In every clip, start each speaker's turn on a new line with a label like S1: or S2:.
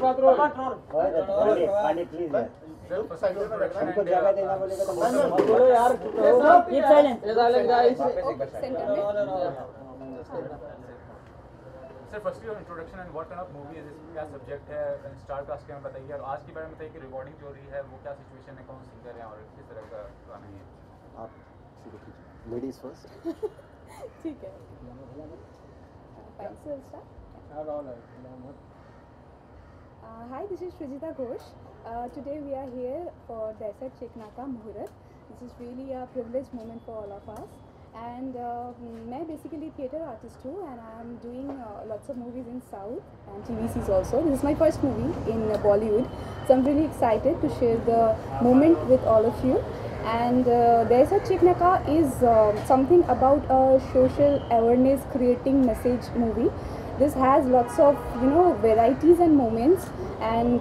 S1: हमको जगह देना बोलेगा तो बोलो यार, keep silent.
S2: Sir firstly on introduction and what kind of movie is this, क्या सब्जेक्ट है, स्टार कास्ट के में बताइए, और आज के बारे में बताइए कि रिकॉर्डिंग जो हो रही है वो क्या सिचुएशन है, कौन सिंगर है और किस तरह का गाना है।
S1: आप शुरू कीजिए, लेडीज फर्स्ट।
S3: ठीक है। Hi, this is Srijita Ghosh. Today we are here for Desert Cheknaka Muhurat. This is really a privileged moment for all of us. And मैं basically theatre artist too, and I am doing lots of movies in South and TVCs also. This is my first movie in Bollywood, so I'm really excited to share the moment with all of you. And Desert Cheknaka is something about a social awareness creating message movie. This has lots of varieties and moments, and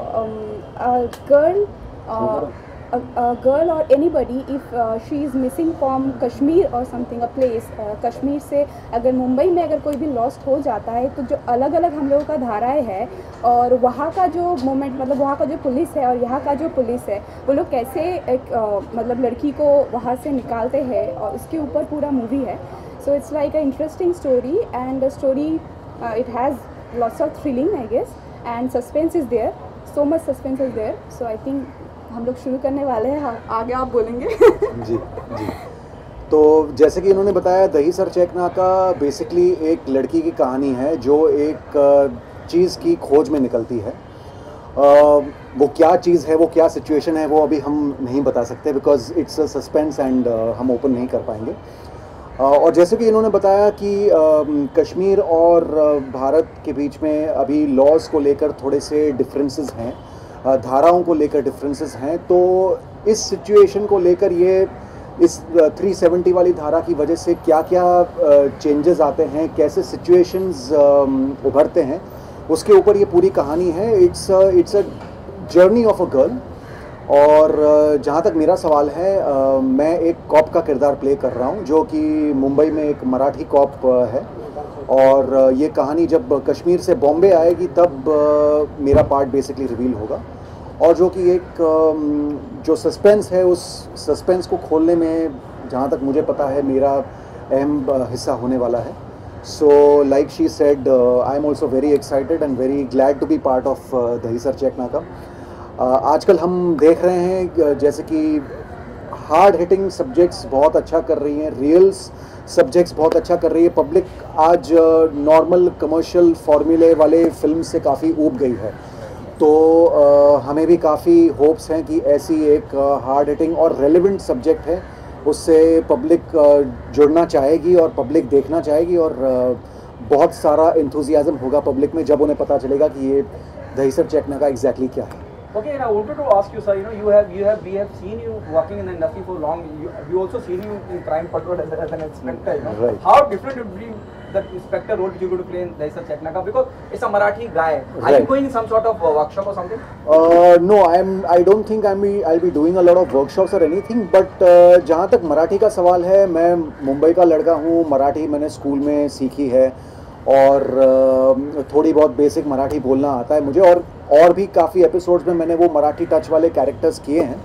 S3: a girl or anybody, if she is missing from Kashmir or something, a place, Kashmir से अगर मुंबई में अगर कोई भी lost हो जाता है, तो जो अलग अलग हम लोगों का धाराएं है और वहाँ का जो मोमेंट, मतलब वहाँ का जो पुलिस है और यहाँ का जो पुलिस है, वो लोग कैसे एक मतलब लड़की को वहाँ से निकालते हैं, और उसके ऊपर पूरा मूवी है. So it's like an interesting story, and the story it has lots of thrilling, I guess, and suspense is there. So much suspense is there. So I think हम लोग शुरू करने वाले हैं, आगे आप बोलेंगे.
S1: जी जी. तो जैसे कि इन्होंने बताया, दही सर चेकनाका बेसिकली एक लड़की की कहानी है जो एक चीज़ की खोज में निकलती है. वो क्या चीज़ है, वो क्या सिचुएशन है, वो अभी हम नहीं बता सकते because it's a suspense and हम ओपन नहीं कर पाएंगे. और जैसे कि इन्होंने बताया कि कश्मीर और भारत के बीच में अभी लॉज को लेकर थोड़े से डिफरेंसेस हैं, धाराओं को लेकर डिफरेंसेस हैं. तो इस सिचुएशन को लेकर ये इस 370 वाली धारा की वजह से क्या क्या चेंजेस आते हैं, कैसे सिचुएशंस उभरते हैं, उसके ऊपर ये पूरी कहानी है. It's a journey of a girl. और जहाँ तक मेरा सवाल है, मैं एक कॉप का किरदार प्ले कर रहा हूँ जो कि मुंबई में एक मराठी कॉप है. और ये कहानी जब कश्मीर से बॉम्बे आएगी तब मेरा पार्ट बेसिकली रिवील होगा, और जो कि एक जो सस्पेंस है, उस सस्पेंस को खोलने में जहाँ तक मुझे पता है मेरा अहम हिस्सा होने वाला है. So like she said, I am also very excited and very glad to be part of दही सर चेकनाका. आजकल हम देख रहे हैं जैसे कि हार्ड हिटिंग सब्जेक्ट्स बहुत अच्छा कर रही हैं, रियल्स सब्जेक्ट्स बहुत अच्छा कर रही है. पब्लिक आज नॉर्मल कमर्शियल फार्मूले वाले फिल्म से काफ़ी ऊब गई है. तो हमें भी काफ़ी होप्स हैं कि ऐसी एक हार्ड हिटिंग और रेलेवेंट सब्जेक्ट है, उससे पब्लिक जुड़ना चाहेगी और पब्लिक देखना चाहेगी, और बहुत सारा एंथुजियाज्म होगा पब्लिक में जब उन्हें पता चलेगा कि ये दही सर चेकनाका एग्जैक्टली क्या है.
S4: Okay, and I wanted to ask you, sir. We have seen you working in the industry for long. We also seen you in Crime Patrol as an inspector.
S1: Right.
S4: How different would be that inspector role you're going to play in Dahi Sar Cheknaka? Because it's a Marathi guy.
S1: Right.
S4: Are you going in some sort of workshop or something?
S1: No, I don't think I'll be doing a lot of workshops or anything. But जहाँ तक मराठी का सवाल है, मैं मुंबई का लड़का हूँ. मराठी मैंने स्कूल में सीखी है और थोड़ी बहुत बेसिक मराठी बोलना आता है मुझे, और भी काफ़ी एपिसोड्स में मैंने वो मराठी टच वाले कैरेक्टर्स किए हैं.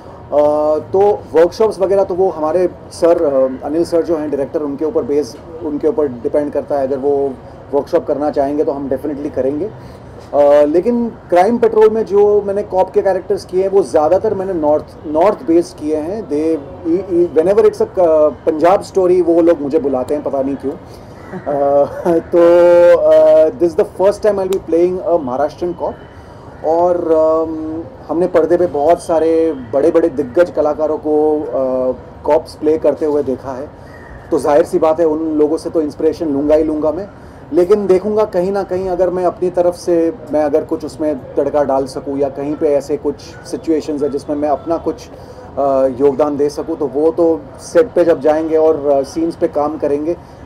S1: तो वर्कशॉप्स वगैरह तो वो हमारे सर अनिल सर जो हैं डायरेक्टर, उनके ऊपर डिपेंड करता है. अगर वो वर्कशॉप करना चाहेंगे तो हम डेफिनेटली करेंगे. लेकिन क्राइम पेट्रोल में जो मैंने कॉप के कैरेक्टर्स किए हैं वो ज़्यादातर मैंने नॉर्थ बेस्ड किए हैं. Whenever it's a Punjab story वो लोग मुझे बुलाते हैं, पता नहीं क्यों. तो this the first time I will be playing a Maharashtrian cop. और हमने पर्दे पे बहुत सारे बड़े बड़े दिग्गज कलाकारों को कॉप्स प्ले करते हुए देखा है, तो जाहिर सी बात है उन लोगों से तो इंस्पिरेशन लूँगा ही लूँगा मैं. लेकिन देखूँगा कहीं ना कहीं अगर मैं अपनी तरफ से मैं अगर कुछ उसमें तड़का डाल सकूँ, या कहीं पे ऐसे कुछ सिचुएशंस है जिसमें मैं अपना कुछ योगदान दे सकूँ, तो वो तो सेट पे जब जाएंगे और सीन्स पे काम करेंगे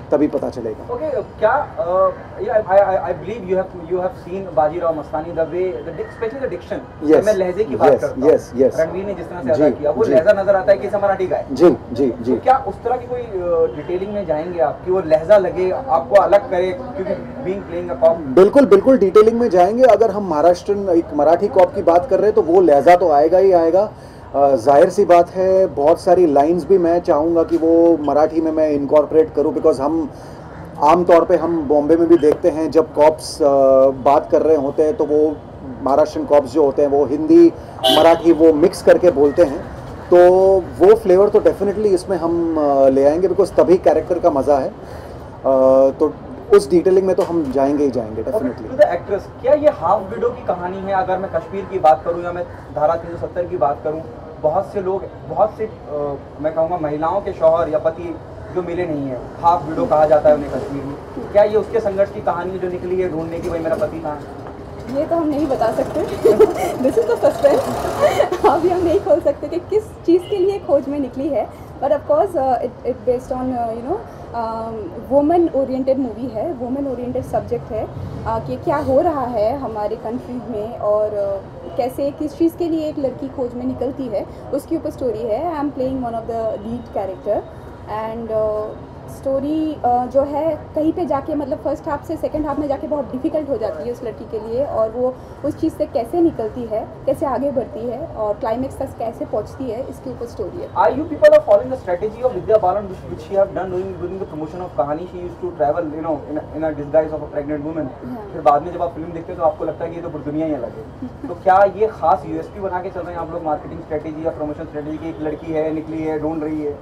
S1: तभी पता चलेगा।
S4: Okay, क्या I believe you have seen Bajirao Mastani, the way especially the diction,
S1: Yes,
S4: मैं लहजे की बात करता हूँ,
S1: yes.
S4: रणवीर ने जिस तरह से अदा
S1: जी,
S4: किया वो
S1: जी।
S4: लहजा नजर आता है कि इसे मराठी का है।
S1: जी जी जी।
S4: तो क्या उस तरह की कोई डिटेलिंग में जाएंगे आप कि वो लहजा लगे आपको अलग करे, क्योंकि बीइंग प्लेइंग अ कॉप?
S1: बिल्कुल बिल्कुल डिटेलिंग में जाएंगे। अगर हम महाराष्ट्रन एक मराठी कॉप की बात कर रहे हैं तो वो लहजा तो आएगा ही आएगा। जाहिर सी बात है, बहुत सारी लाइंस भी मैं चाहूँगा कि वो मराठी में मैं इनकॉर्पोरेट करूँ, बिकॉज हम आम तौर पे हम बॉम्बे में भी देखते हैं जब कॉप्स बात कर रहे होते हैं तो वो महाराष्ट्रन कॉप्स जो होते हैं वो हिंदी मराठी वो मिक्स करके बोलते हैं, तो वो फ्लेवर तो डेफिनेटली इसमें हम ले आएंगे, बिकॉज तभी कैरेक्टर का मज़ा है। तो उस डिटेलिंग में तो हम जाएंगे ही जाएंगे डेफिनेटली।
S4: टू द एक्ट्रेस, क्या ये हाफ विडो की कहानी है? अगर मैं कश्मीर की बात करूं या मैं धारा 370 की बात करूं, बहुत से लोग, बहुत से मैं कहूँगा महिलाओं के शौहर या पति जो मिले नहीं है, हाफ विडो कहा जाता है उन्हें कश्मीर में, क्या ये उसके संघर्ष की कहानी जो निकली है ढूंढने की, भाई मेरा पति कहाँ है?
S3: ये तो हम नहीं बता सकते। This is the suspense. अभी हम नहीं खोल सकते कि किस चीज़ के लिए खोज में निकली है, but of course it based on you know women oriented movie है, वुमेन ओरिएंटेड सब्जेक्ट है कि क्या हो रहा है हमारे कंट्री में और कैसे किस चीज़ के लिए एक लड़की खोज में निकलती है, उसके ऊपर स्टोरी है। I am playing one of the lead character and story जो है कहीं पे जाके मतलब फर्स्ट हाफ से सेकंड हाफ में जाके बहुत डिफ़िकल्ट हो जाती है उस लड़की के लिए, और वो उस चीज़ से कैसे निकलती है, कैसे आगे बढ़ती है और क्लाइमेक्स तक कैसे पहुंचती है, इसके ऊपर स्टोरी है।
S4: Are you people are following the strategy of Vidya Balan, which she have done during the promotion of कहानी? She used to travel, you know, in a disguise of a pregnant woman. फिर बाद में जब आप film देखते हो तो आपको लगता है कि ये तो दुनिया ही अलग है। तो क्या ये खास यूएसपी बना के चल रहे हैं आप लोग, मार्केटिंग स्ट्रेटेजी या प्रमोशन स्ट्रेटेजी की एक लड़की है, निकली है, ढूंढ रही है?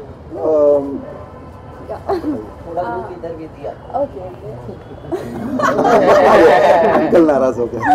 S4: थोड़ा लुक इधर भी दिया।
S3: ओके
S1: अंकल नाराज हो गया।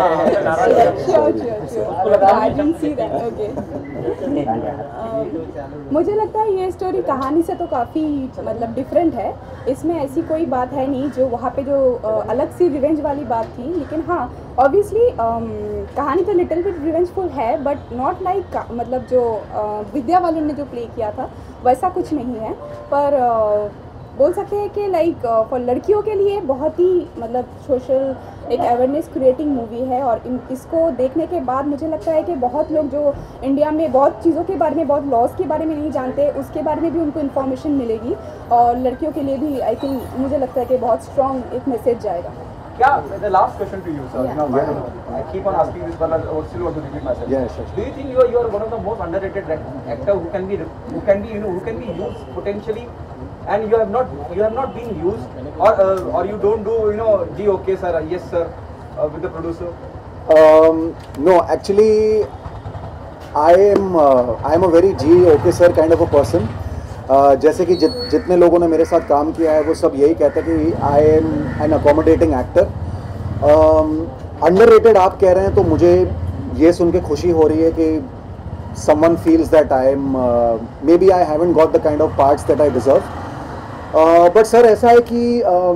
S3: मुझे लगता है ये स्टोरी कहानी से तो काफ़ी मतलब डिफरेंट है। इसमें ऐसी कोई बात है नहीं जो वहाँ पे जो अलग सी रिवेंज वाली बात थी, लेकिन हाँ ऑब्वियसली कहानी तो लिटिल बिट रिवेंजफुल है, बट नॉट लाइक मतलब जो विद्या बालन ने जो प्ले किया था वैसा कुछ नहीं है, पर बोल सकते हैं कि लाइक फॉर लड़कियों के लिए बहुत ही मतलब सोशल एक अवेयरनेस क्रिएटिंग मूवी है, और इसको देखने के बाद मुझे लगता है कि बहुत लोग जो इंडिया में बहुत चीज़ों के बारे में, बहुत लॉज के बारे में नहीं जानते, उसके बारे में भी उनको इन्फॉर्मेशन मिलेगी, और लड़कियों के लिए भी आई थिंक मुझे लगता है कि बहुत स्ट्रॉन्ग एक मैसेज जाएगा।
S4: क्या the last question to you, sir? You know, I keep on asking this, but I still want to repeat myself.
S1: Yeah, sure.
S4: Do you think you are one of the most underrated actor who can be used potentially, and you have not been used, or you don't do, you know, G okay sir, yes sir, with the producer?
S1: No, actually, I am a very G okay sir kind of a person. जैसे कि जितने लोगों ने मेरे साथ काम किया है वो सब यही कहते हैं कि I am an accommodating actor. Underrated आप कह रहे हैं तो मुझे ये सुन के खुशी हो रही है कि someone feels that I am maybe I haven't got the kind of parts that I deserve. But sir ऐसा है कि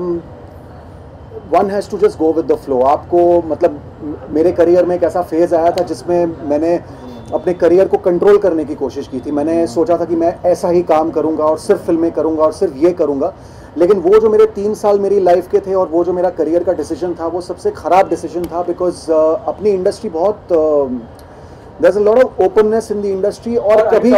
S1: one has to just go with the flow. आपको मतलब मेरे करियर में एक ऐसा फेज़ आया था जिसमें मैंने अपने करियर को कंट्रोल करने की कोशिश की थी। मैंने सोचा था कि मैं ऐसा ही काम करूंगा और सिर्फ फिल्में करूंगा और सिर्फ ये करूंगा, लेकिन वो जो मेरे 3 साल मेरी लाइफ के थे और वो जो मेरा करियर का डिसीजन था वो सबसे ख़राब डिसीजन था, बिकॉज अपनी इंडस्ट्री बहुत there is a lot of openness in the industry. और कभी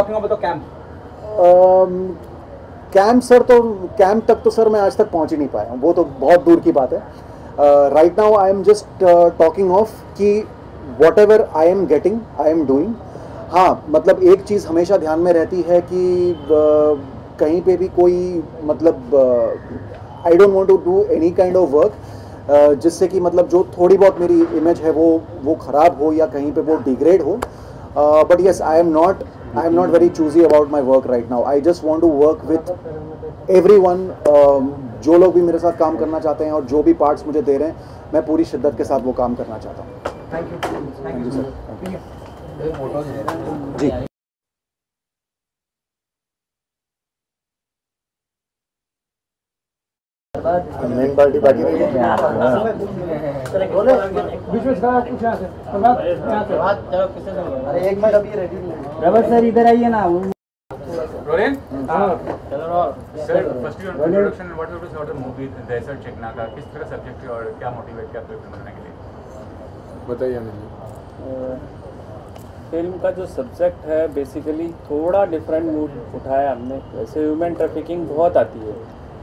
S1: कैंप सर तो कैंप तक तो सर मैं आज तक पहुंच ही नहीं पाया हूँ, वो तो बहुत दूर की बात है। Right now I am just talking of कि whatever I am getting I am doing. हाँ मतलब एक चीज़ हमेशा ध्यान में रहती है कि कहीं पे भी कोई मतलब I don't want to do any kind of work जिससे कि मतलब जो थोड़ी बहुत मेरी इमेज है वो ख़राब हो या कहीं पे वो डिग्रेड हो। But yes I am not very choosy about my work right now. I just want to work with everyone. जो लोग भी मेरे साथ काम करना चाहते हैं और जो भी पार्ट्स मुझे दे रहे हैं, मैं पूरी शिद्दत के साथ वो काम करना चाहता हूँ।
S4: Thank you sir.
S1: जी मेन पार्टी बाकी रही है।
S4: अरे एक मिनट अभी रेडी
S5: रबर सर इधर आइए ना।
S2: रोलिंग? चलो sir firstly on introduction what was about the movie डेजर्ट चेकना का किस तरह सब्जेक्ट है और क्या मोटिवेट किया फिल्म बनाने के लिए बताइए हमें।
S5: फिल्म का जो सब्जेक्ट है बेसिकली थोड़ा डिफरेंट मूड उठाया हमने। वैसे ह्यूमन ट्रैफिकिंग बहुत आती है,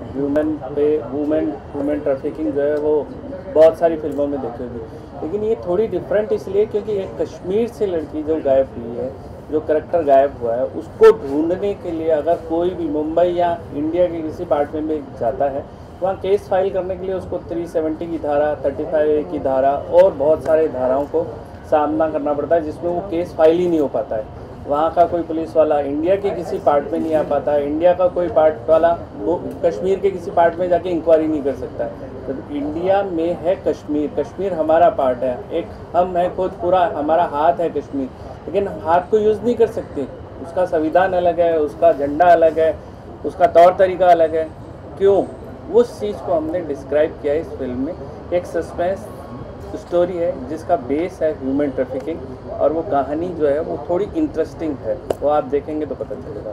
S5: वुमेन ट्रैफिकिंग जो है वो बहुत सारी फिल्मों में देखी होगी, लेकिन ये थोड़ी डिफरेंट इसलिए क्योंकि एक कश्मीर से लड़की जो गायब हुई है, जो करैक्टर गायब हुआ है, उसको ढूंढने के लिए अगर कोई भी मुंबई या इंडिया के किसी पार्ट में जाता है, वहाँ केस फाइल करने के लिए उसको 370 की धारा, 35A की धारा और बहुत सारे धाराओं को सामना करना पड़ता है, जिसमें वो केस फाइल ही नहीं हो पाता है। वहाँ का कोई पुलिस वाला इंडिया के किसी पार्ट में नहीं आ पाता है, इंडिया का कोई पार्ट वाला वो कश्मीर के किसी पार्ट में जाके इंक्वायरी नहीं कर सकता है। तो इंडिया में है कश्मीर, कश्मीर हमारा पार्ट है, एक हम है खुद, पूरा हमारा हाथ है कश्मीर, लेकिन हम हाथ को यूज़ नहीं कर सकते। उसका संविधान अलग है, उसका झंडा अलग है, उसका तौर तरीका अलग है। क्यों? उस चीज़ को हमने डिस्क्राइब किया इस फिल्म में। एक सस्पेंस स्टोरी है जिसका बेस है ह्यूमन ट्रैफिकिंग, और वो कहानी जो है वो थोड़ी इंटरेस्टिंग है, वो आप देखेंगे तो पता चलेगा।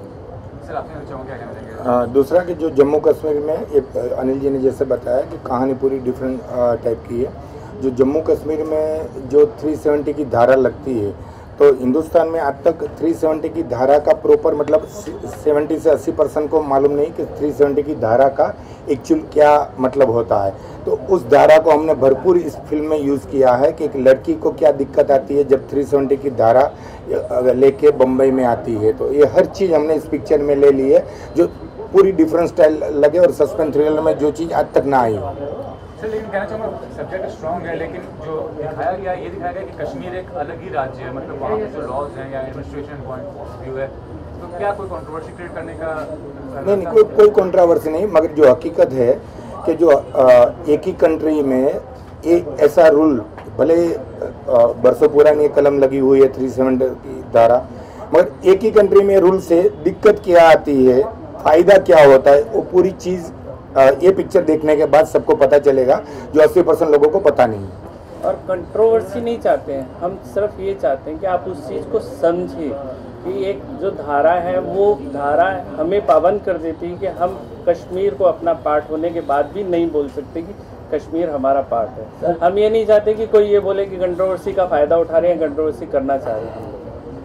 S2: सर आपने क्या कहना चाहेंगे?
S6: दूसरा कि जो जम्मू कश्मीर में एक अनिल जी ने जैसे बताया कि कहानी पूरी डिफरेंट टाइप की है। जो जम्मू कश्मीर में जो 370 की धारा लगती है, तो हिंदुस्तान में आज तक 370 की धारा का प्रॉपर मतलब 70 से 80% को मालूम नहीं कि 370 की धारा का एक्चुअल क्या मतलब होता है। तो उस धारा को हमने भरपूर इस फिल्म में यूज़ किया है कि एक लड़की को क्या दिक्कत आती है जब 370 की धारा लेके बम्बई में आती है। तो ये हर चीज़ हमने इस पिक्चर में ले ली है, जो पूरी डिफरेंट स्टाइल लगे और सस्पेंस थ्रिलर में जो चीज़ आज तक ना आई हो।
S2: सर लेकिन कहना चाहूँगा सब्जेक्ट स्ट्रॉन्ग है, लेकिन जो दिखाया गया ये दिखाया गया कि कश्मीर एक अलग ही राज्य है, मतलब वहाँ पे जो लॉज हैं या एडमिनिस्ट्रेशन पॉइंट ऑफ व्यू है, तो क्या कोई कंट्रोवर्सी क्रिएट करने का?
S6: नहीं, कोई कंट्रोवर्सी नहीं, मगर जो हकीकत है कि जो एक ही कंट्री में एक ऐसा रूल, भले बरसों पुरानी कलम लगी हुई है 370 की धारा, मगर एक ही कंट्री में रूल से दिक्कत क्या आती है, फ़ायदा क्या होता है, वो पूरी चीज़ ये पिक्चर देखने के बाद सबको पता चलेगा, जो 80% लोगों को पता नहीं है।
S5: और कंट्रोवर्सी नहीं चाहते हैं हम, सिर्फ ये चाहते हैं कि आप उस चीज़ को समझें कि एक जो धारा है वो धारा हमें पाबंद कर देती है कि हम कश्मीर को अपना पार्ट होने के बाद भी नहीं बोल सकते कि कश्मीर हमारा पार्ट है। हम ये नहीं चाहते कि कोई ये बोले कि कंट्रोवर्सी का फ़ायदा उठा रहे हैं, कंट्रोवर्सी करना चाह रहे हैं।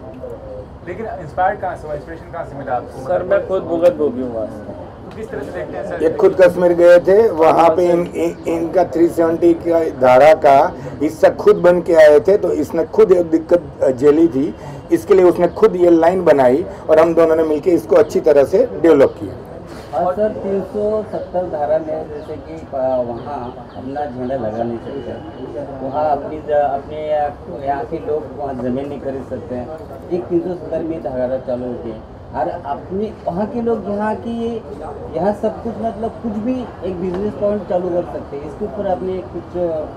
S2: लेकिन इंस्पायर्ड कहाँ से, इंस्पिरेशन कहाँ से मिला आपको?
S5: सर मैं खुद भुगत भोगी हूँ वहाँ से।
S2: किस तरह से देखते हैं सर?
S6: ये खुद कश्मीर गए थे, वहाँ पे इनका 370 का धारा का हिस्सा खुद बन के आए थे, तो इसने खुद एक दिक्कत झेली थी, इसके लिए उसने खुद ये लाइन बनाई और हम दोनों ने मिलकर इसको अच्छी तरह से डेवलप किया।
S7: और सर 370 धारा में जैसे कि वहाँ अपना झंडा लगा नहीं सकते, वहाँ अपने यहाँ के लोग वहाँ ज़मीन नहीं खरीद सकते हैं, एक 370 में धारा चालू होती है, और अपने वहाँ के लोग यहाँ सब कुछ मतलब कुछ भी एक बिजनेस पॉइंट चालू कर सकते हैं। इसके ऊपर आपने कुछ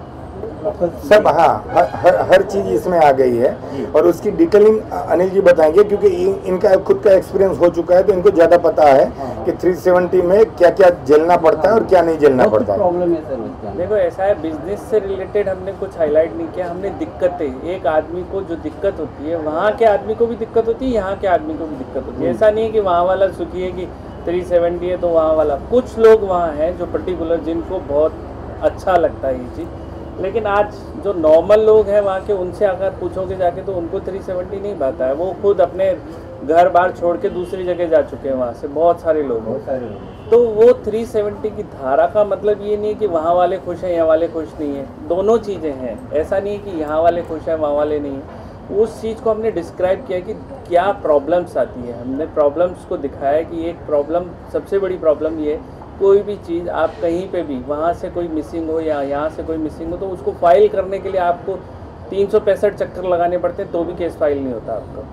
S6: सब, हाँ, हर चीज़ इसमें आ गई है, और उसकी डिटेलिंग अनिल जी बताएंगे क्योंकि इनका खुद का एक्सपीरियंस हो चुका है, तो इनको ज़्यादा पता है कि 370 में क्या क्या झेलना पड़ता है और क्या नहीं झेलना पड़ता है।
S7: प्रॉब्लम है सर
S5: देखो ऐसा है, बिजनेस से रिलेटेड हमने कुछ हाईलाइट नहीं किया, हमने दिक्कतें, एक आदमी को जो दिक्कत होती है वहाँ के आदमी को भी दिक्कत होती है, यहाँ के आदमी को भी दिक्कत होती है। ऐसा नहीं है कि वहाँ वाला सुखी है कि 370 है तो वहाँ वाला, कुछ लोग वहाँ हैं जो पर्टिकुलर जिनको बहुत अच्छा लगता है ये चीज़, लेकिन आज जो नॉर्मल लोग हैं वहाँ के, उनसे अगर पूछोगे जाके तो उनको 370 नहीं भाता है। वो खुद अपने घर बार छोड़ के दूसरी जगह जा चुके हैं, वहाँ से बहुत सारे लोग हैं। तो वो 370 की धारा का मतलब ये नहीं है कि वहाँ वाले खुश हैं यहाँ वाले खुश नहीं है, दोनों चीज़ें हैं। ऐसा नहीं है कि यहाँ वाले खुश हैं वहाँ वाले नहीं हैं। उस चीज़ को हमने डिस्क्राइब किया कि क्या प्रॉब्लम्स आती है, हमने प्रॉब्लम्स को दिखाया कि एक प्रॉब्लम, सबसे बड़ी प्रॉब्लम ये, कोई भी चीज़ आप कहीं पे भी, वहाँ से कोई मिसिंग हो या यहाँ से कोई मिसिंग हो, तो उसको फाइल करने के लिए आपको 365 चक्कर लगाने पड़ते हैं, तो भी केस फाइल नहीं होता आपका।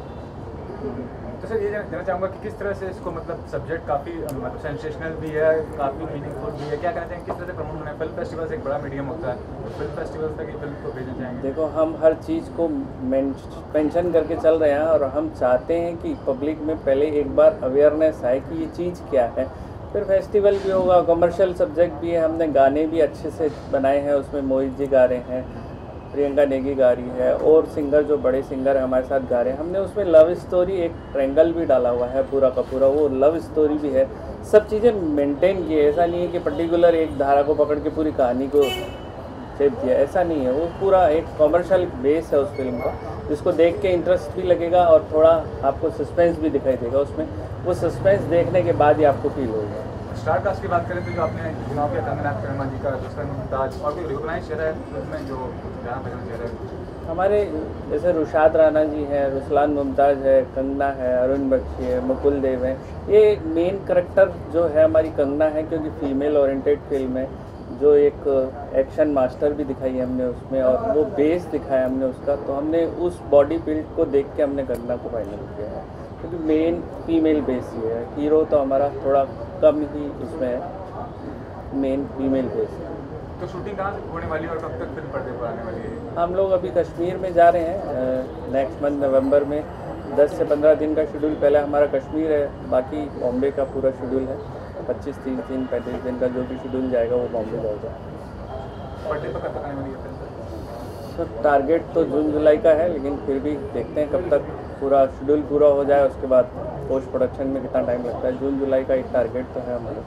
S2: तो सर ये जानना चाहूँगा कि किस तरह से इसको, मतलब सब्जेक्ट काफ़ी मतलब सेंसेशनल भी है, काफ़ी मीनिंगफुल भी है, क्या कहना चाहेंगे किस तरह से प्रमोट होना है? फिल्म फेस्टिवल से एक बड़ा मीडियम होता है, तो फिल्म फेस्टिवल तक ये फिल्म को भेजना चाहेंगे?
S5: देखो हम हर चीज़ को मेंशन करके चल रहे हैं, और हम चाहते हैं कि पब्लिक में पहले एक बार अवेयरनेस आए कि ये चीज़ क्या है, फिर फेस्टिवल भी होगा, कमर्शियल सब्जेक्ट भी है, हमने गाने भी अच्छे से बनाए हैं, उसमें मोहित जी गा रहे हैं, प्रियंका नेगी गा रही है और सिंगर जो बड़े सिंगर है हमारे साथ गा रहे हैं। हमने उसमें लव स्टोरी एक ट्रायंगल भी डाला हुआ है पूरा का पूरा, वो लव स्टोरी भी है। सब चीज़ें मेंटेन की है, ऐसा नहीं है कि पर्टिकुलर एक धारा को पकड़ के पूरी कहानी को शेप दिया, ऐसा नहीं है। वो पूरा एक कॉमर्शियल बेस है उस फिल्म का, जिसको देख के इंटरेस्ट भी लगेगा और थोड़ा आपको सस्पेंस भी दिखाई देगा उसमें। वो सस्पेंस देखने के बाद ही आपको फील होगा।
S2: स्टार कास्ट की बात करें तो जो आपने चुनाव किया कंगना शर्मा जी का, दूसरा मुमताज, और कोई रिकॉग्नाइज चेहरा है उसमें जो गाना बजाना चेहरा है?
S5: हमारे जैसे रुशाद राणा जी हैं, रुसलान मुमताज़ है, कंगना है, अरुण बख्शी है, मुकुल देव है। ये मेन करेक्टर जो है हमारी कंगना है, क्योंकि फीमेल ओरिएंटेड फिल्म है, जो एक एक्शन मास्टर भी दिखाई है हमने उसमें और वो बेस दिखाया हमने उसका। तो हमने उस बॉडी बिल्ड को देख के हमने कंगना को फाइनल किया है, क्योंकि मेन फीमेल बेस ही है। हीरो तो हमारा थोड़ा कम ही उसमें है, मेन फीमेल बेस है।
S2: तो शूटिंग कहाँ से होने वाली है और कब तक फिल्म पर्दे पर आने वाली है?
S5: हम लोग अभी कश्मीर में जा रहे हैं नेक्स्ट मंथ नवंबर में। 10 से 15 दिन का शेड्यूल पहले हमारा कश्मीर है, बाकी बॉम्बे का पूरा शेड्यूल है। 25-30 दिन 35 दिन का जो भी शेड्यूल जाएगा वो बॉम्बे जाएगा।
S2: पर्दे पर कब तक आने वाली है फिल्म?
S5: सर टारगेट तो जून जुलाई का है, लेकिन फिर भी देखते हैं कब तक पूरा शेड्यूल पूरा हो जाए, उसके बाद पोस्ट प्रोडक्शन में कितना टाइम लगता है। जून जुलाई का एक टारगेट तो है हमारा।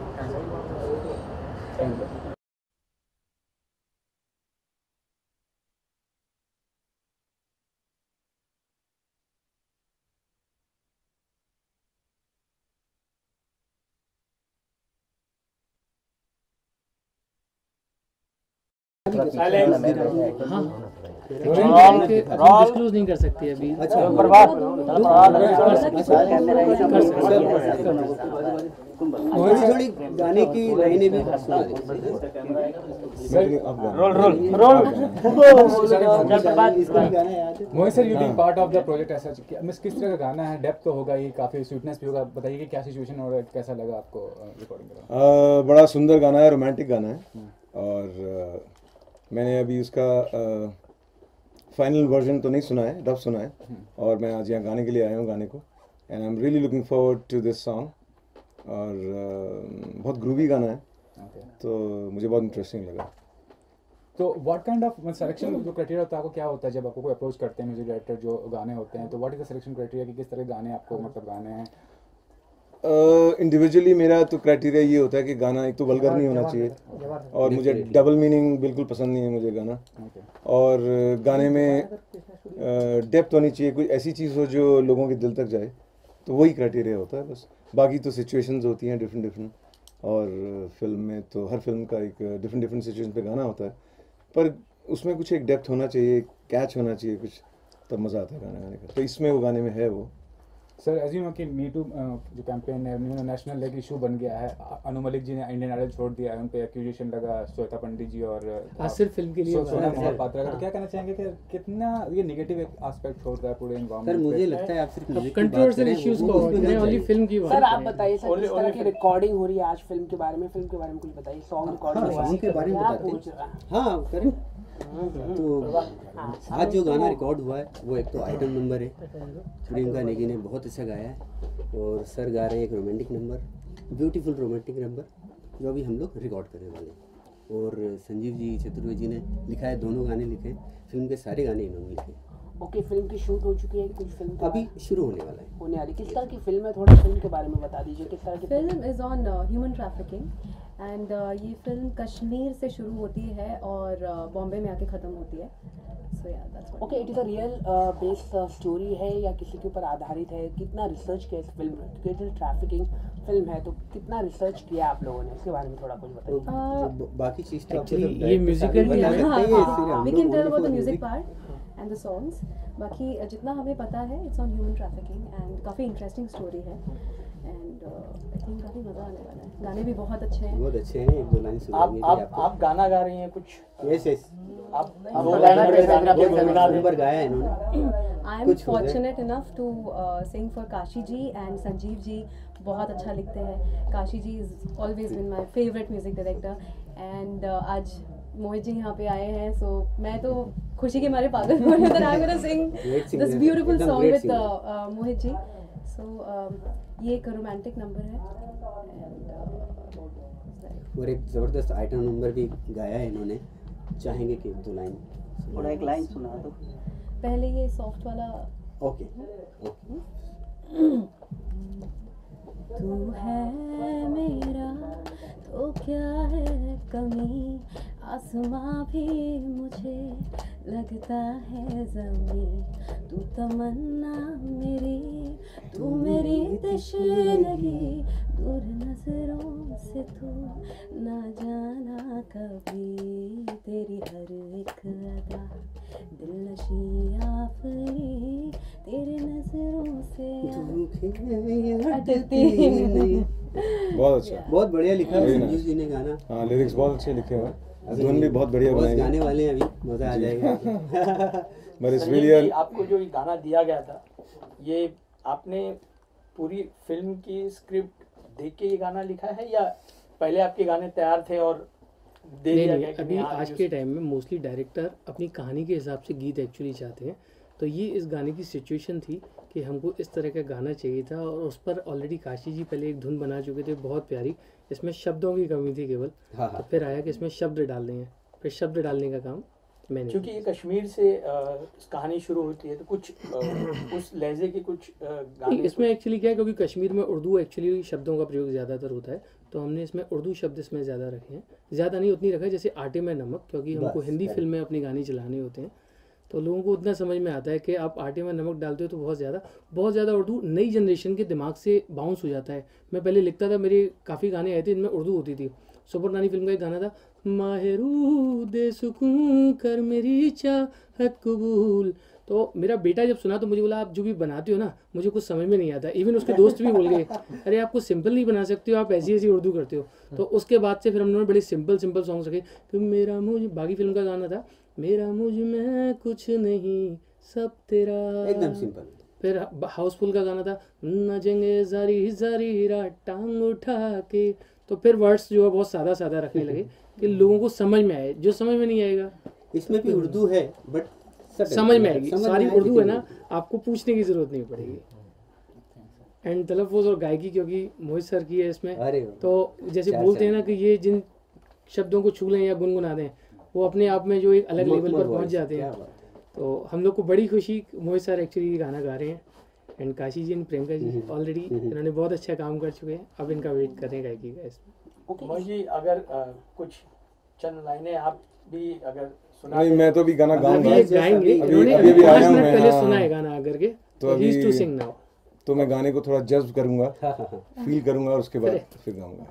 S8: डिस्क्लोज नहीं कर सकती अभी।
S9: थोड़ी गाने की लाइनें भी
S2: Mohit sir, you being part of the project ऐसा मिस किस तरह का गाना है? डेप्थ तो होगा, ये काफ़ी स्वीटनेस भी होगा। बताइए कि क्या सिचुएशन और कैसा लगा आपको रिकॉर्डिंग करना?
S10: बड़ा सुंदर गाना है, रोमांटिक गाना है और मैंने अभी उसका फाइनल वर्जन तो नहीं सुना है, डब सुना है और मैं आज यहाँ गाने के लिए आया हूँ गाने को। And I am really looking forward to this song और बहुत ग्रूवी गाना है तो मुझे बहुत इंटरेस्टिंग लगा।
S2: तो व्हाट काइंड ऑफ सिलेक्शन जो क्राइटेरिया होता है, आपको क्या होता है जब आपको कोई अप्रोच करते हैं म्यूजिक डायरेक्टर जो गाने होते हैं, तो what is the selection criteria कि किस तरह के गाने आपको मतलब गाने हैं?
S10: इंडिविजुअली मेरा तो क्राइटेरिया ये होता है कि गाना एक तो वल्गर नहीं होना चाहिए और मुझे डबल मीनिंग बिल्कुल पसंद नहीं है मुझे गाना, और गाने में डेप्थ होनी चाहिए, कोई ऐसी चीज़ हो जो लोगों के दिल तक जाए, तो वही क्राइटेरिया होता है बस। बाकी तो सिचुएशंस होती हैं डिफरेंट और फिल्म में तो हर फिल्म का एक डिफरेंट सिचुएशन पे गाना होता है, पर उसमें कुछ एक डेप्थ होना चाहिए, कैच होना चाहिए कुछ, तब मज़ा आता है गाना गाने का। तो इसमें वो गाने में है वो।
S2: सर एज यू नो कि मी टू जो कैंपेन है नेशनल लेवल इशू बन गया है। अनु मलिक जी ने इंडियन आइडल छोड़ दिया है, उन पे एक्यूजेशन लगा श्वेता पंडित जी और
S8: सिर्फ फिल्म के लिए
S2: सोना महापात्रा का। तो क्या कहना चाहेंगे कि कितना ये नेगेटिव एस्पेक्ट छोड़ रहा है पूरे एनवायरनमेंट?
S9: सर मुझे लगता है आप सिर्फ
S8: कंट्रोवर्शियल इश्यूज को ओनली फिल्म की
S11: सर आप बताइए सर, किस तरह की रिकॉर्डिंग हो रही है आज फिल्म के बारे में कुछ बताइए। सॉन्ग रिकॉर्डिंग
S9: के बारे में बताते हैं। हाँ करें। तो आज जो गाना रिकॉर्ड हुआ है वो एक तो आइटम नंबर है, प्रियंका नेगी ने बहुत अच्छा गाया है और सर गा रहे हैं एक romantic number, beautiful romantic number जो अभी हम लोग रिकॉर्ड करने वाले हैं। और संजीव जी चतुर्वेदी जी ने लिखा है, दोनों गाने लिखे हैं, फिल्म के सारे गाने इन्होंने लिखे।
S11: ओके, फिल्म की शूट हो चुकी है कि कुछ फिल्म
S9: अभी शुरू होने वाला है?
S11: होने वाली। किस तरह की फिल्म है, थोड़ा फिल्म के बारे में बता दीजिए। किस तरह की
S3: film is on human trafficking and ये फिल्म कश्मीर से शुरू होती है और बॉम्बे में आके ख़त्म होती है। सो या that's
S11: okay, it is a real based story है या किसी के ऊपर आधारित है? कितना रिसर्च किया इस फिल्म में, क्योंकि ट्रैफिकिंग फिल्म है तो कितना रिसर्च किया आप लोगों ने, उसके बारे में थोड़ा कुछ बताइए।
S9: बाकी चीज़
S8: ये म्यूजिकल भी है,
S3: we can tell about the music part and the songs. बाकी जितना हमें पता है it's on human trafficking and काफ़ी इंटरेस्टिंग स्टोरी है एंड आई थिंक काफ़ी मज़ा आने वाला है। गाने भी बहुत अच्छे हैं,
S9: बहुत अच्छे हैं। एक दो लाइन सुनाएंगे
S11: आप गाना गा रही हैं कुछ?
S9: यस
S11: आप
S9: नंबर गाया है इन्होंने।
S3: I am fortunate enough to sing for Kashi ji and Sanjeev ji बहुत अच्छा लिखते हैं। Kashi ji is always been my favourite music director and आज मोहित जी यहाँ पे आए हैं, सो मैं तो खुशी के मारे पागल हो रही हूँ। I am gonna sing this beautiful song with Mohit ji. सो ये एक रोमांटिक नंबर है
S9: और एक ज़बरदस्त आइटम नंबर भी गाया है इन्होंने। चाहेंगे कि एक दो लाइन थोड़ा एक लाइन सुना दो।
S3: पहले ये सॉफ्ट वाला।
S9: ओके।
S3: तू है मेरा तो क्या है कमी, आसमां भी मुझे लगता है ज़मीं, तू तमन्ना मेरी, तू मेरी तशनगी, दूर नजरों से तू ना जाना कभी, तेरी हर एक अदा दिल नशी आफरी, तेरे नजरों से हटती नहीं।
S10: बहुत अच्छा,
S9: बहुत बढ़िया लिखा है
S10: Very
S9: संजू
S10: nice.
S9: जी ने गाना।
S10: हाँ, लिरिक्स बहुत अच्छे लिखे हुए हैं, धुन भी बहुत बढ़िया
S9: बहुत
S10: बनाई
S9: गाने
S10: है।
S9: वाले हैं अभी, मजा आ जाएगा।
S10: But it's
S11: Sanjay
S10: really
S11: ji, आपको जो ये गाना दिया गया था, ये आपने पूरी फिल्म की स्क्रिप्ट देख के ये गाना लिखा है या पहले आपके गाने तैयार थे और दे
S8: नहीं
S11: दिया
S8: नहीं,
S11: गया कि
S8: अभी
S11: हाँ,
S8: आज के टाइम में मोस्टली डायरेक्टर अपनी कहानी के हिसाब से गीत एक्चुअली चाहते हैं। तो ये इस गाने की सिचुएशन थी कि हमको इस तरह का गाना चाहिए था, और उस पर ऑलरेडी काशी जी पहले एक धुन बना चुके थे बहुत प्यारी, इसमें शब्दों की कमी थी केवल।
S9: हाँ,
S8: तो फिर आया कि इसमें शब्द डालने हैं, फिर शब्द डालने का काम मैंने
S11: क्योंकि ये कश्मीर से कहानी शुरू होती है तो कुछ उस लहजे के कुछ गाने
S8: इसमें एक्चुअली क्या है, क्योंकि कश्मीर में उर्दू एक्चुअली शब्दों का प्रयोग ज़्यादातर होता है, तो हमने इसमें उर्दू शब्द इसमें ज़्यादा रखे हैं। ज़्यादा नहीं, उतनी रखा है जैसे आटे में नमक, क्योंकि हमको
S9: बस,
S8: हिंदी
S9: correct.
S8: फिल्म में अपनी गाने चलाने होते हैं, तो लोगों को उतना समझ में आता है कि आप आटे में नमक डालते हो तो बहुत ज़्यादा उर्दू नई जनरेशन के दिमाग से बाउंस हो जाता है। मैं पहले लिखता था, मेरे काफ़ी गाने आए थे इनमें उर्दू होती थी। सुपर नानी फिल्म का एक गाना था, माहरू दे सुकून कर मेरी चाहत कबूल, तो मेरा बेटा जब सुना तो मुझे बोला, आप जो भी बनाते हो ना मुझे कुछ समझ में नहीं आता। इवन उसके दोस्त भी बोल गए, अरे आप कुछ सिंपल नहीं बना सकते हो, आप ऐसी ऐसी उर्दू करते हो। तो उसके बाद से फिर हम लोगों ने बड़े सिंपल सिंपल सॉन्ग्स रखे कि मेरा मुझ, बागी फिल्म का गाना था, मेरा मुझ में कुछ नहीं सब तेरा,
S9: एकदम सिंपल।
S8: फिर हाउसफुल का गाना था, नचेंगे जारी जारी रात टांग उठा के, तो फिर वर्ड्स जो है बहुत सादा सादा रखने लगे कि लोगों को समझ में आए, जो समझ में नहीं आएगा
S9: इसमें भी उर्दू है बट
S8: समझ में आएगी, सारी
S9: आएगी,
S8: उर्दू है ना, आपको पूछने की जरूरत नहीं पड़ेगी। एंड तलफ़ुज़ और गायकी क्योंकि मोहित सर की है इसमें,
S9: अरे
S8: तो जैसे बोलते हैं ना कि ये जिन शब्दों को छू लें या गुनगुना दें, वो अपने आप में जो एक अलग लेवल पर पहुंच जाते हैं। तो हम लोग को बड़ी खुशी, मोहित सर एक्चुअली गाना गा रहे हैं, and Kashi ji and Priyanka ji already इन्होंने बहुत अच्छा काम कर चुके हैं, अब इनका वेट कर रहे हैं गायकी का इसमें।
S11: मोहित जी, अगर कुछ चंद लाइनें आप भी अगर सुना
S10: नहीं, मैं तो अभी गाना गाऊंगा,
S8: अभी गाएंगे, इन्होंने
S10: अभी
S8: अभी
S10: आया
S8: 5
S10: हूँ
S8: मिनट
S10: मैं,
S8: पहले
S10: हाँ।
S8: सुना है गाना आकर के,
S10: तो
S8: तो ही इज टू
S10: अभी
S8: सिंग नाउ।
S10: तो मैं गाने को थोड़ा जज्ब करूंगा, फील करूंगा, और उसके बाद फिर गाऊंगा।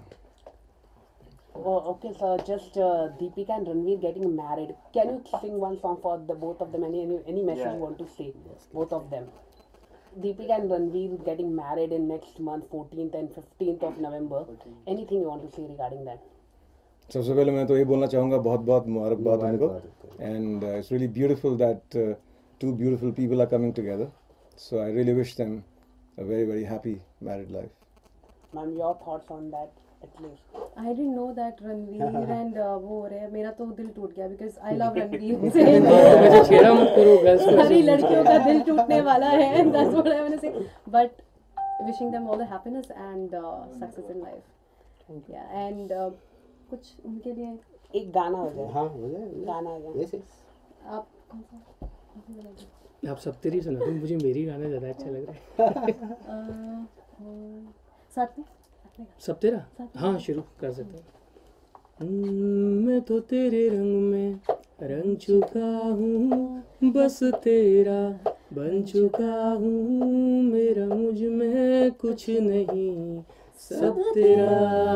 S11: Okay, so just Deepika and Ranveer getting married. Can you sing one song for the both of them? Any message you want to say, both of them? Deepika and Ranveer getting married in next month, 14th and 15th of November. Anything you want to say regarding that?
S10: सबसे पहले मैं तो ये बोलना चाहूँगा, बहुत बहुत मुबारकबाद उनको, and it's really beautiful that two beautiful people are coming together, so I really wish them a very very happy married life.
S11: Ma'am, your thoughts on that at least?
S3: I didn't know that Ranveer and वो हो रहे हैं, मेरा तो दिल टूट गया because I love Ranveer से।
S8: मुझे छेड़ा मत करो, गर्ल्स को
S3: सारी लड़कियों का दिल टूटने वाला है, that's what I want to say. But wishing them all the happiness and success in life. Yeah, and कुछ उनके लिए
S11: एक गाना हो जाए।
S9: हाँ हो जाए,
S11: गाना हो जाए।
S9: Yes yes.
S3: आप कौन सा?
S8: आप सब तेरी सुना दो, मुझे मेरी गाना ज़्यादा अच्छा लग रहा है।
S3: साथ में
S8: सब तेरा, हाँ शुरू कर सकते हैं। मैं तो तेरे रंग में रंग चुका हूँ, बस तेरा बन चुका हूँ, मेरा मुझ में कुछ नहीं सब तेरा,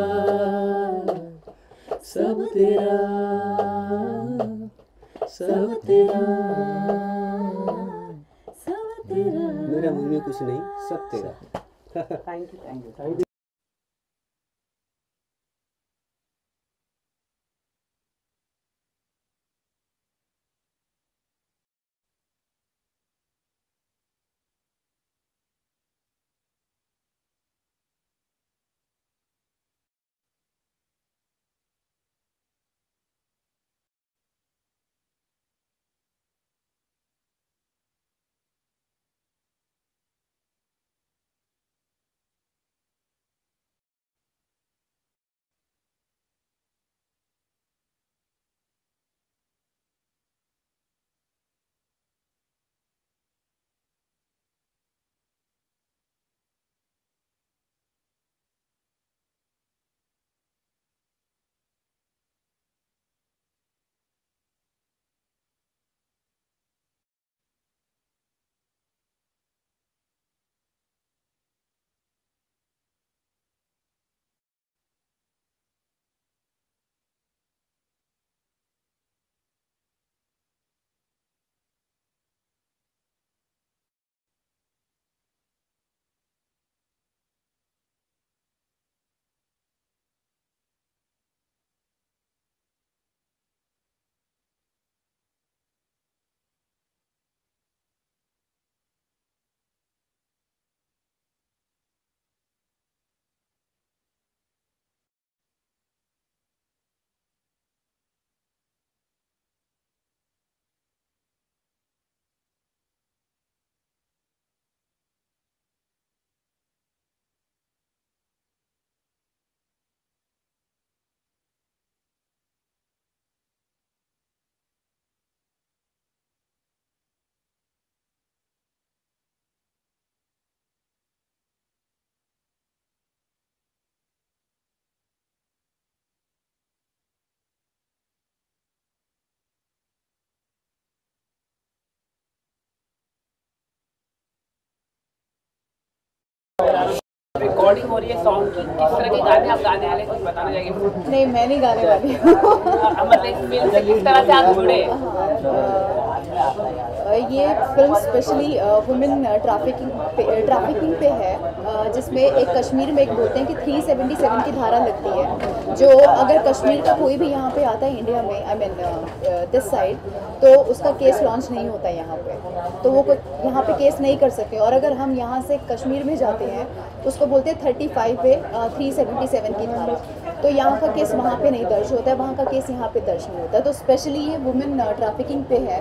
S8: सब तेरा, सब तेरा,
S3: सब तेरा,
S9: मेरा मुझ में कुछ नहीं सब तेरा।
S11: Thank you, thank you. Recording हो रही है सॉन्ग की, किस तरह के गाने आप गाने वाले कुछ बताना चाहिए?
S3: नहीं, मैं नहीं गाने वाली हूँ।
S11: मतलब इस फिल्म से किस तरह से आप जुड़े?
S3: ये फिल्म स्पेशली वुमेन ट्रैफिकिंग पे है, जिसमें एक कश्मीर में एक बोलते हैं कि 377 की धारा लगती है, जो अगर कश्मीर का कोई भी यहाँ पे आता है इंडिया में, आई मीन दिस साइड, तो उसका केस लॉन्च नहीं होता है यहाँ पे, तो वो यहाँ पे केस नहीं कर सकते। और अगर हम यहाँ से कश्मीर में जाते हैं, उसको बोलते हैं 35 पे 377 की धारा, तो यहाँ का केस वहाँ पे नहीं दर्ज होता है, वहाँ का केस यहाँ पे दर्ज नहीं होता है। तो स्पेशली ये वुमेन ट्रैफिकिंग पे है।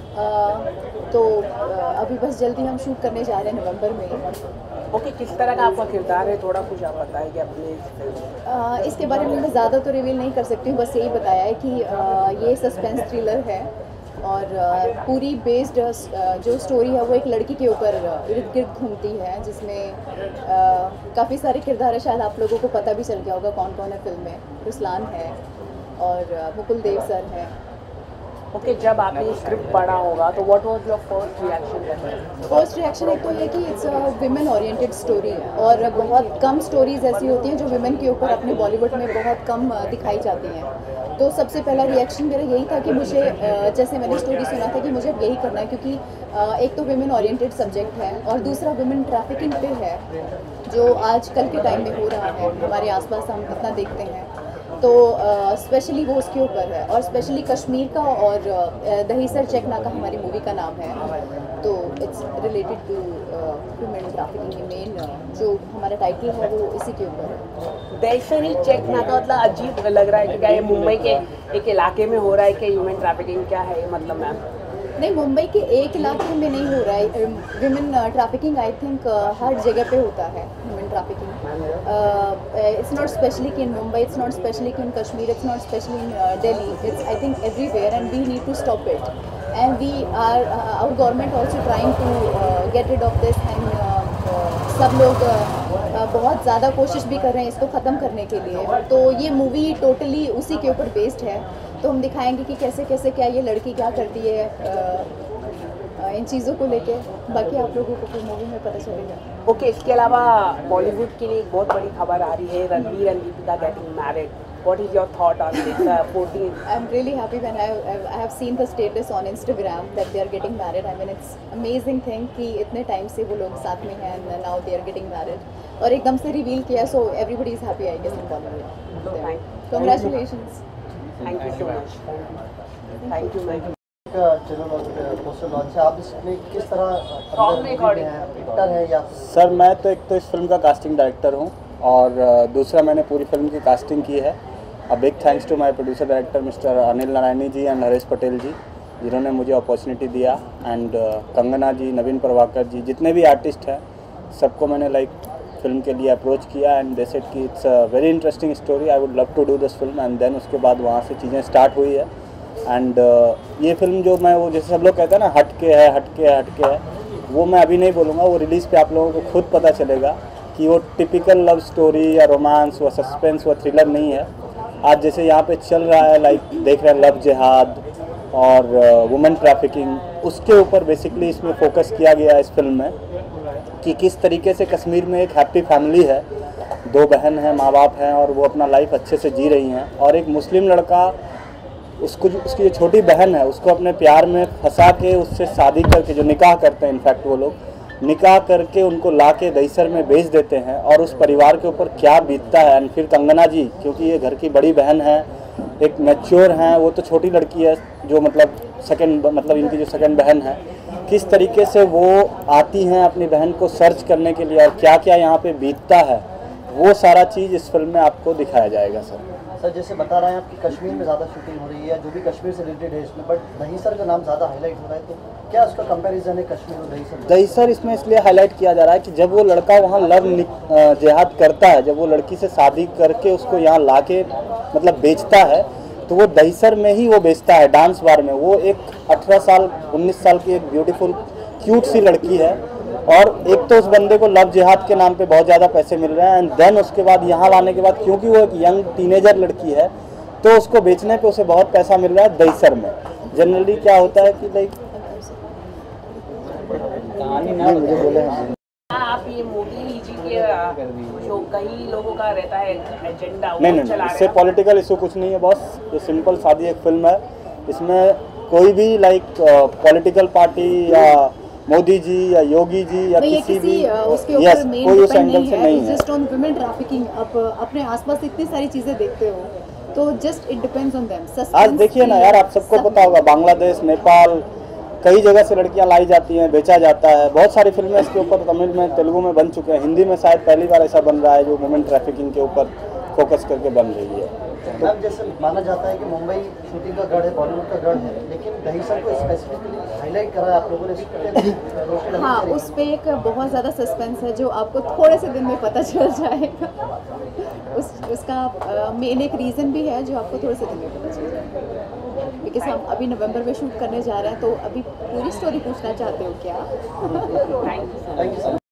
S3: तो अभी बस जल्दी हम शूट करने जा रहे हैं नवंबर में।
S11: ओके, किस तरह का आपका किरदार है, थोड़ा कुछ आप बताएंगे अपने?
S3: इसके बारे में मैं ज़्यादा तो रिवील नहीं कर सकती हूँ, बस यही बताया है कि ये सस्पेंस थ्रिलर है और पूरी बेस्ड जो स्टोरी है वो एक लड़की के ऊपर इर्द गिर्द घूमती है, जिसमें काफ़ी सारे किरदार है। शायद आप लोगों को पता भी चल गया होगा कौन कौन है फिल्म में। रुसलान है और मुकुल देव सर हैं।
S11: ओके, जब आपने स्क्रिप्ट पढ़ा होगा तो what was your first reaction?
S3: First reaction एक तो ये कि it's a women oriented story, और बहुत कम स्टोरीज ऐसी होती हैं जो विमेन के ऊपर अपने बॉलीवुड में बहुत कम दिखाई जाती हैं। तो सबसे पहला रिएक्शन मेरा यही था कि मुझे जैसे मैंने स्टोरी सुना था कि मुझे यही करना है, क्योंकि एक तो विमेन ओरिएंटेड सब्जेक्ट है और दूसरा विमेन ट्रैफिकिंग पे है, जो आजकल के टाइम में हो रहा है, हमारे आसपास हम इतना देखते हैं। तो स्पेशली वो उसके ऊपर है, और स्पेशली कश्मीर का, और दहीसर चेकनाका हमारी मूवी का नाम है। तो it's related to women trafficking. Main जो हमारा टाइटल है वो इसी के ऊपर है।
S11: दहीसर चेकनाका मतलब अजीब लग रहा है कि क्या ये मुंबई के एक इलाके में हो रहा है कि ह्यूमन ट्रैफिकिंग? क्या है ये मतलब मैम?
S3: नहीं, मुंबई के एक इलाके में नहीं हो रहा है विमेन ट्रैफिकिंग। आई थिंक हर जगह पे होता है women trafficking. It's not specially in Mumbai, it's not specially in Kashmir, it's not specially in Delhi, it's I think everywhere, and we need to stop it, and we are our government also trying to get rid of this, and सब लोग बहुत ज़्यादा कोशिश भी कर रहे हैं इसको ख़त्म करने के लिए। तो ये मूवी टोटली उसी के ऊपर बेस्ड है। तो हम दिखाएंगे कि कैसे कैसे क्या ये लड़की क्या करती है इन चीज़ों को लेके। बाकी आप लोगों को मूवी में पता चलेगा।
S11: ओके, इसके अलावा बॉलीवुड के लिए एक बहुत बड़ी खबर आ रही है, Ranveer and Deepika getting married. What is your thought on this 14?
S3: I'm really happy when I have seen the status on Instagram that they are getting married. I mean it's amazing thing कि इतने टाइम से वो लोग साथ में हैं and now they are getting married, और एकदम से रिवील किया, so everybody is happy I guess in Bollywood. Congratulations.
S11: Thank you so much. Thank you ma'am.
S12: Poster launch है, आप इसमें किस तरह एक्टर है या?
S13: सर मैं तो एक तो इस फिल्म का कास्टिंग डायरेक्टर हूँ, और दूसरा मैंने पूरी फिल्म की कास्टिंग की है। A big thanks to my producer director mister Anil Narayani ji and Harish Patel ji, जिन्होंने मुझे अपॉर्चुनिटी दिया, एंड कंगना जी, नवीन प्रभाकर जी, जितने भी आर्टिस्ट हैं सबको मैंने फिल्म के लिए अप्रोच किया, एंड दे सेड कि it's a very interesting story, I would love to do this film. And then उसके बाद वहाँ से चीज़ें स्टार्ट हुई है। एंड ये फिल्म जो मैं वो जैसे सब लोग कहते हैं ना हटके है, वो मैं अभी नहीं बोलूँगा, वो रिलीज़ पे आप लोगों को खुद पता चलेगा कि वो टिपिकल लव स्टोरी या रोमांस व सस्पेंस व थ्रिलर नहीं है। आज जैसे यहाँ पे चल रहा है देख रहे हैं लव जिहाद और वुमेन ट्रैफिकिंग, उसके ऊपर बेसिकली इसमें फोकस किया गया है इस फिल्म में कि किस तरीके से कश्मीर में एक हैप्पी फैमिली है, 2 बहन हैं, माँ बाप हैं, और वो अपना लाइफ अच्छे से जी रही हैं, और एक मुस्लिम लड़का उसकी जो छोटी बहन है उसको अपने प्यार में फंसा के उससे शादी करके, जो निकाह करते हैं, इनफैक्ट वो लोग निकाह करके उनको ला के दहीसर में बेच देते हैं, और उस परिवार के ऊपर क्या बीतता है। एंड फिर कंगना जी, क्योंकि ये घर की बड़ी बहन है, एक मैच्योर हैं, वो तो छोटी लड़की है जो मतलब इनकी जो सेकंड बहन है, किस तरीके से वो आती हैं अपनी बहन को सर्च करने के लिए, और क्या क्या यहाँ पे बीतता है, वो सारा चीज़ इस फिल्म में आपको दिखाया जाएगा। सर
S12: जैसे बता रहे हैं आप कि कश्मीर में ज़्यादा शूटिंग हो रही है, जो भी कश्मीर से रिलेटेड है इसमें, बट दहीसर का नाम ज़्यादा हाईलाइट हो रहा है, तो क्या उसका कंपैरिजन है कश्मीर और दहीसर?
S13: दहीसर इसमें इसलिए हाईलाइट किया जा रहा है कि जब वो लड़का वहाँ लव जिहाद करता है, जब वो लड़की से शादी करके उसको यहाँ ला के मतलब बेचता है, तो वो दहीसर में ही वो बेचता है, डांस बार में। वो एक 18 साल 19 साल की एक ब्यूटीफुल क्यूट सी लड़की है, और एक तो उस बंदे को लव जिहाद के नाम पे बहुत ज़्यादा पैसे मिल रहे हैं, एंड देन उसके बाद यहाँ लाने के बाद क्योंकि वो एक यंग टीनेजर लड़की है, तो उसको बेचने पे उसे बहुत पैसा मिल रहा है दहीसर में। जनरली क्या होता है कि
S11: आप ये मोदी जी की जो कई लोगों का रहता है एजेंडा
S13: नहीं, इससे पॉलिटिकल इशू कुछ नहीं है बॉस। ये सिंपल सादी एक फिल्म है, इसमें कोई भी लाइक पॉलिटिकल पार्टी या मोदी जी या योगी जी या किसी भी
S14: उसके
S13: यस
S14: ऊपर मेन
S13: कोई उस
S14: डिपेंड
S13: एंगल
S14: नहीं
S13: से
S14: है।
S13: नहीं है।
S14: जस्ट ऑन वुमेन ट्रैफिकिंग, आप अपने आसपास इतनी सारी चीजें देखते हो, तो just it depends on them.
S13: आज देखिए ना यार, आप सबको पता होगा बांग्लादेश, नेपाल, कई जगह से लड़कियां लाई जाती हैं, बेचा जाता है। बहुत सारी फिल्में इसके ऊपर तमिल में, तेलुगु में बन चुके हैं, हिंदी में शायद पहली बार ऐसा बन रहा है जो वुमेन ट्रैफिकिंग के ऊपर फोकस करके बन रही है।
S12: मैम जैसे माना जाता है कि मुंबई शूटिंग का गढ़ है, बॉलीवुड का गढ़ है, लेकिन दहीसर को स्पेसिफिकली हाईलाइट करा है आप लोगों ने।
S14: हाँ, उस पे एक बहुत ज़्यादा सस्पेंस है जो आपको थोड़े से दिन में पता चल जाएगा। उसका मेन एक रीज़न भी है जो आपको थोड़े से दिन में पता चल जाएगा, बिकॉज हम अभी नवंबर में शूट करने जा रहे हैं, तो अभी पूरी स्टोरी पूछना चाहते हो क्या?
S12: Thank you.